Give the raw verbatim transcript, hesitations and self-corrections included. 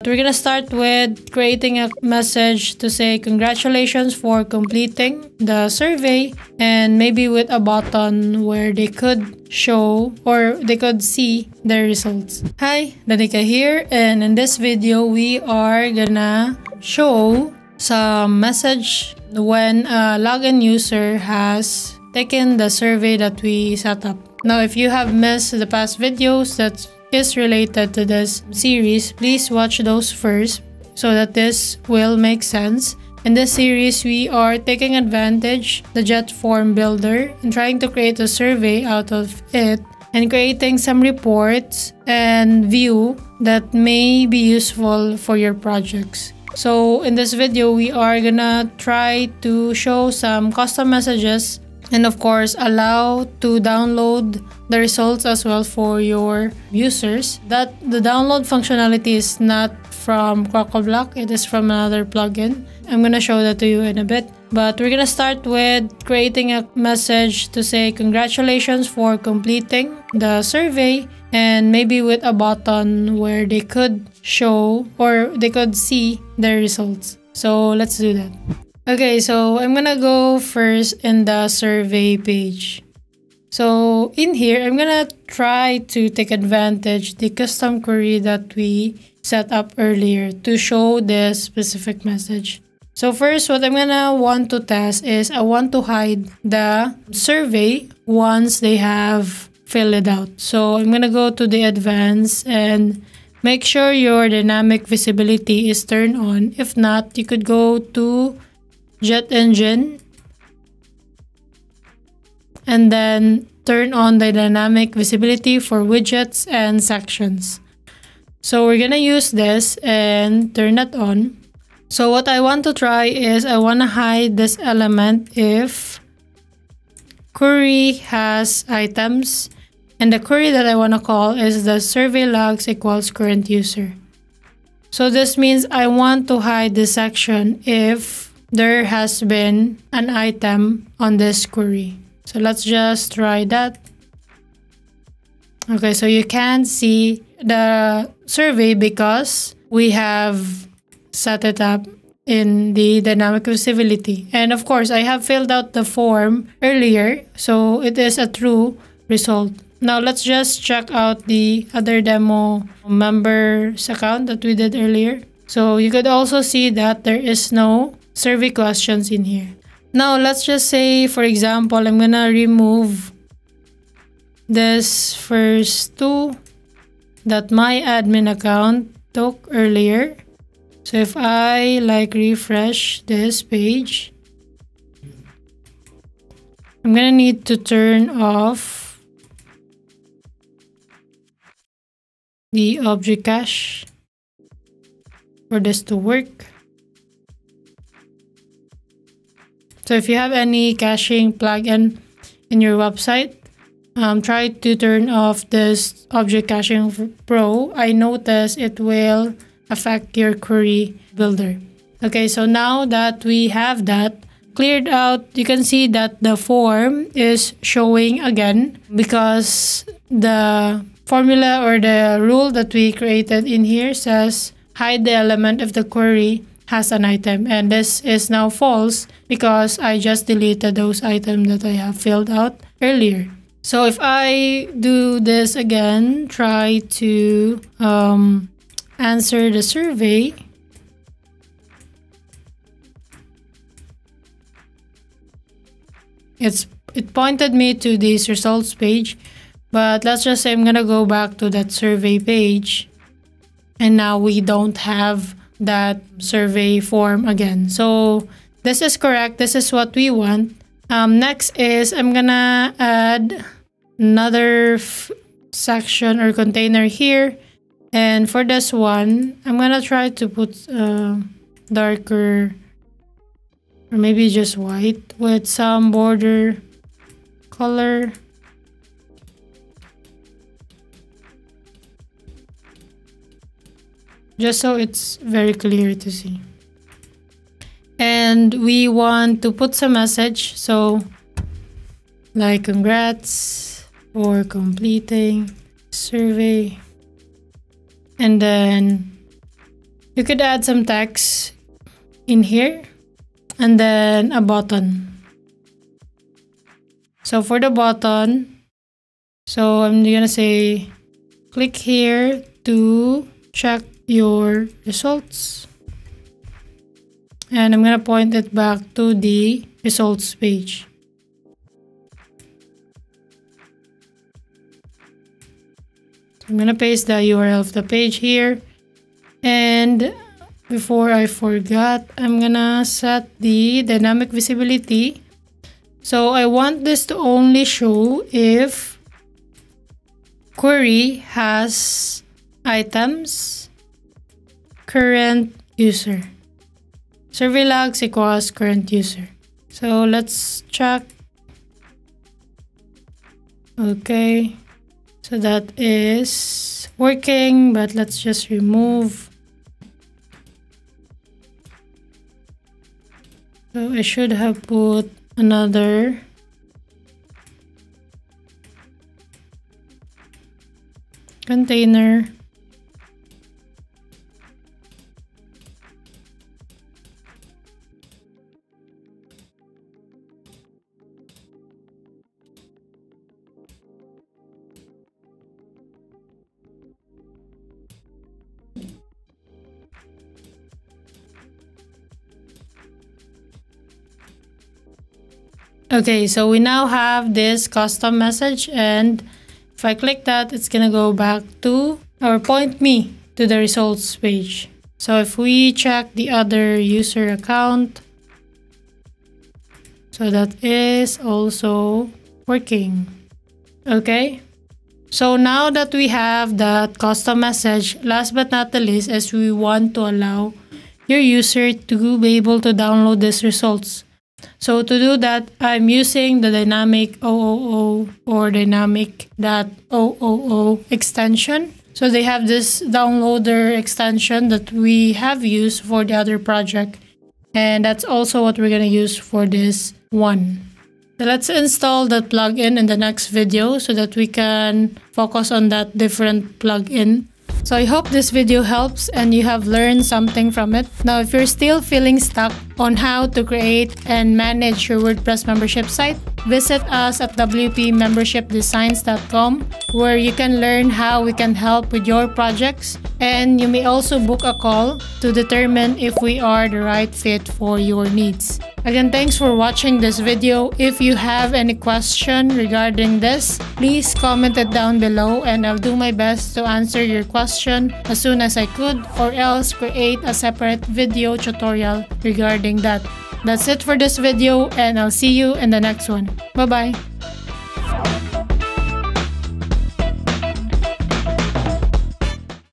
We're gonna start with creating a message to say congratulations for completing the survey, and maybe with a button where they could show or they could see their results. Hi, Danica here, and in this video we are gonna show some message when a login user has taken the survey that we set up. Now, if you have missed the past videos that is related to this series, please watch those first so that this will make sense. In this series, we are taking advantage the JetForm builder and trying to create a survey out of it and creating some reports and view that may be useful for your projects. So in this video, we are gonna try to show some custom messages and of course allow to download the results as well for your users. That the download functionality is not from Crocoblock, it is from another plugin. I'm gonna show that to you in a bit, but we're gonna start with creating a message to say congratulations for completing the survey, and maybe with a button where they could show or they could see their results. So let's do that. Okay, so I'm gonna go first in the survey page. So in here, I'm gonna try to take advantage the custom query that we set up earlier to show this specific message. So first, what I'm gonna want to test is I want to hide the survey once they have filled it out. So I'm gonna go to the advanced and make sure your dynamic visibility is turned on. If not, you could go to Jet Engine and then turn on the dynamic visibility for widgets and sections. So we're gonna use this and turn that on. So what I want to try is I want to hide this element if query has items, and the query that I want to call is the survey logs equals current user. So this means I want to hide this section if there has been an item on this query. So let's just try that. Okay, so you can't see the survey because we have set it up in the dynamic visibility. And of course, I have filled out the form earlier, so it is a true result. Now let's just check out the other demo members account that we did earlier. So you could also see that there is no survey questions in here. Now let's just say, for example, I'm gonna remove this first two that my admin account took earlier. So if I like refresh this page, I'm gonna need to turn off the object cache for this to work. So if you have any caching plugin in your website, um, try to turn off this object caching pro. I notice it will affect your query builder. Okay, so now that we have that cleared out, you can see that the form is showing again because the formula or the rule that we created in here says hide the element if the query has an item, and this is now false because I just deleted those items that I have filled out earlier. So if I do this again, try to um, answer the survey, it's it pointed me to this results page, but let's just say I'm gonna go back to that survey page, and now we don't have that survey form again. So this is correct. This is what we want. Um, next is I'm gonna add another f section or container here, and for this one I'm gonna try to put uh, darker or maybe just white with some border color. Just so it's very clear to see. And we want to put some message, so like congrats for completing survey, and then you could add some text in here and then a button. So for the button, so I'm gonna say click here to check your results, and I'm gonna point it back to the results page. So I'm gonna paste the U R L of the page here, and before I forgot, I'm gonna set the dynamic visibility. So I want this to only show if query has items current user. Survey logs equals current user. So let's check. Okay, so that is working, but let's just remove. So I should have put another container. Okay, so we now have this custom message, and if I click that, it's gonna go back to or point me to the results page. So if we check the other user account, so that is also working. Okay, so now that we have that custom message, last but not the least is we want to allow your user to be able to download these results. So to do that, I'm using the Dynamic dot O O or Dynamic dot O O O extension. So they have this downloader extension that we have used for the other project. And that's also what we're going to use for this one. So let's install that plugin in the next video so that we can focus on that different plugin. So I hope this video helps and you have learned something from it. Now, if you're still feeling stuck on how to create and manage your WordPress membership site, visit us at W P membership designs dot com, where you can learn how we can help with your projects, and you may also book a call to determine if we are the right fit for your needs. Again, thanks for watching this video. If you have any question regarding this, please comment it down below and I'll do my best to answer your question as soon as I could, or else create a separate video tutorial regarding that. That's it for this video, and I'll see you in the next one. Bye bye.